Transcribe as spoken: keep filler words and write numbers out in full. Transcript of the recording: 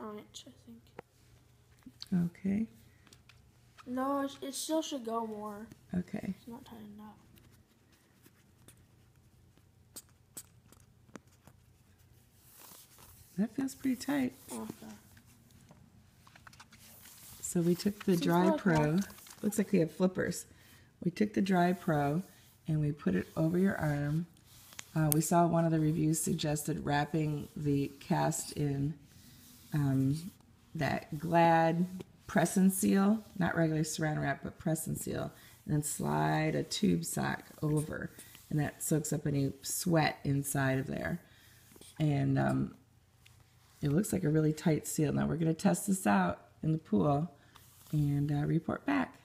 on it, I think. Okay. No, it, it still should go more. Okay. It's not tightened up. That feels pretty tight. Okay. So we took the DryPro. Looks like we have flippers. We took the DryPro and we put it over your arm. Uh, we saw one of the reviews suggested wrapping the cast in um, that Glad press and seal, not regular saran wrap, but press and seal, and then slide a tube sock over, and that soaks up any sweat inside of there. And um, it looks like a really tight seal. Now we're going to test this out in the pool and uh, report back.